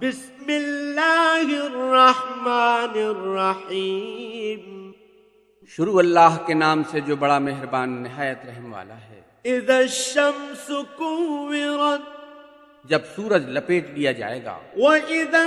بسم اللہ الرحمن الرحیم. شروع اللہ کے نام سے جو بڑا مہربان نہایت رحم والا ہے. اذا الشمس كورت جب سورج لپیٹ لیا جائے گا. واذا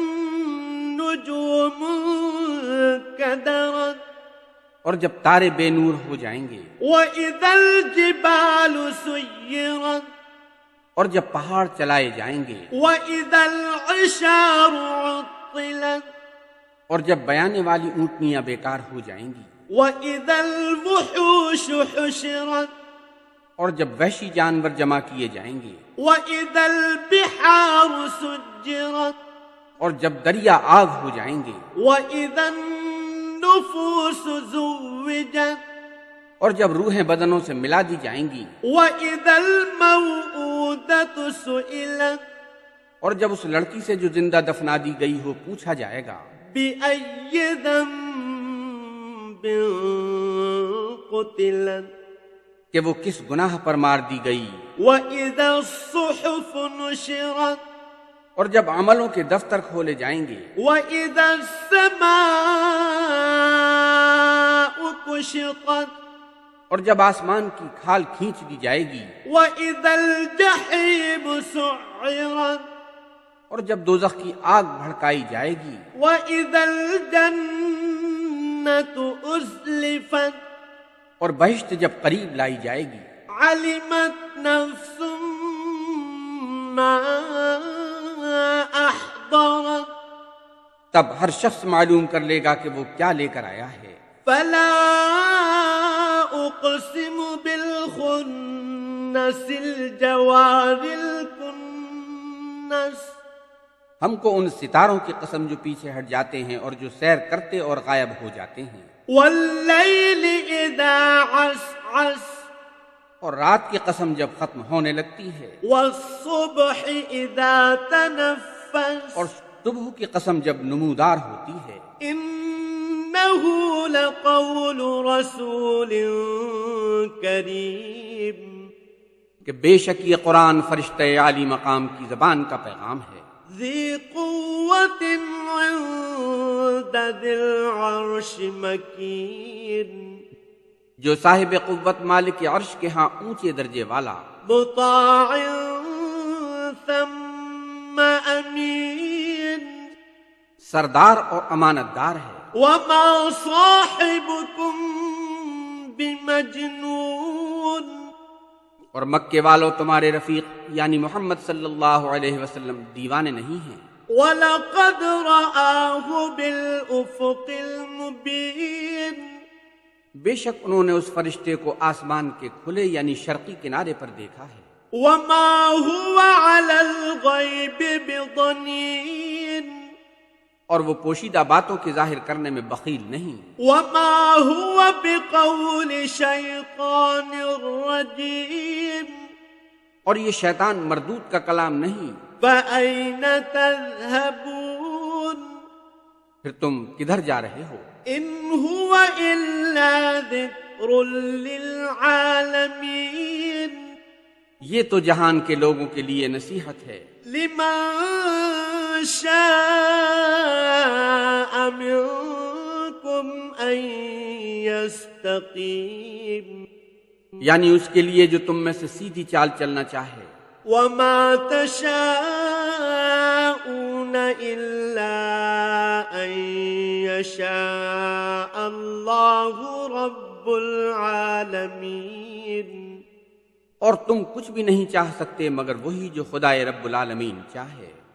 النجوم انكدرت اور جب تارے بے نور ہو جائیں گے. واذا الجبال سيرت اور جب پہاڑ چلائے جائیں گے. واذا العشار عطلت اور جب بیانے والی اونٹنیاں بیکار ہو جائیں گی. واذا الوحوش حشرت اور جب وحشی جانور جمع کیے جائیں گے. واذا البحار سجرت اور جب دریا آگ ہو جائیں گے. واذا النفوس زوجت اور جب روحیں بدنوں سے ملا دی جائیں گی. واذا الموءودة سئلت اور جب اس لڑکی سے جو زندہ دفنا دی گئی ہو پوچھا جائے گا. بأي ذنب قتلت کہ وہ کس گناہ پر مار دی گئی. وَإِذَا الصُّحُفُ نُشِرَتْ اور جب عملوں کے دفتر کھولے جائیں گے. وَإِذَا السَّمَاءُ كُشِطَتْ اور جب آسمان کی کھال کھینچ دی جائے گی. وَإِذَا الْجَحِيمُ سُعِّرَتْ اور جب دوزخ کی آگ بھڑکائی جائے گی. وَإِذَا الْجَنَّةُ أُزْلِفَتْ اور بہشت جب قریب لائی جائے گی. علمت نفس ما احضرت تب ہر شخص معلوم کر لے گا کہ وہ کیا لے کر آیا ہے. فلا اقسم بالخنس الجوار الكنس ہم کو ان ستاروں کی قسم جو پیچھے ہٹ جاتے ہیں اور جو سیر کرتے اور غائب ہو جاتے ہیں. واللیل اذا عسعس اور رات کی قسم جب ختم ہونے لگتی ہے. والصبح اذا تنفس اور صبح کی قسم جب نمودار ہوتی ہے. انه لقول رسول کریم کہ بے شک یہ قرآن فرشتہ عالی مقام کی زبان کا پیغام ہے. ذی قوت عند ذی العرش مکین جو صاحب قوت مالک عرش کے ہاں اونچے درجے والا. مطاع ثم امین سردار اور امانت دار ہے. وما صاحبکم بمجنون اور مکے والوں تمہارے رفیق یعنی محمد صلی اللہ علیہ وسلم دیوانے نہیں ہیں. وَلَقَدْ رَآهُ بِالْأُفُقِ الْمُبِينِ بے شک انہوں نے اس فرشتے کو آسمان کے کھلے یعنی شرقی کنارے پر دیکھا ہے. وَمَا هُوَ عَلَى الْغَيْبِ بِضَنِينٍ اور وہ پوشیدہ باتوں کے ظاہر کرنے میں بخیل نہیں. وَمَا هُوَ بِقَوْلِ شَيْطَانٍ رَجِيمٍ اور یہ شیطان مردود کا کلام نہیں. فَأَيْنَ تَذْهَبُونَ پھر تم کدھر جا رہے ہو؟ إِنْ هُوَ إِلَّا ذِكْرٌ لِلْعَالَمِينَ یہ تو جہان کے لوگوں کے لیے نصیحت ہے. لِمَنْ شَاءَ مِنْكُمْ أَنْ يَسْتَقِيمَ یعنی اس کے لیے جو تم میں سے سیدھی چال چلنا چاہے. وَمَا تَشَاءُونَ إِلَّا أَن يَشَاءَ اللَّهُ رَبُّ الْعَالَمِينَ اور تم کچھ بھی نہیں چاہ سکتے مگر وہی جو خدائے رب العالمین چاہے.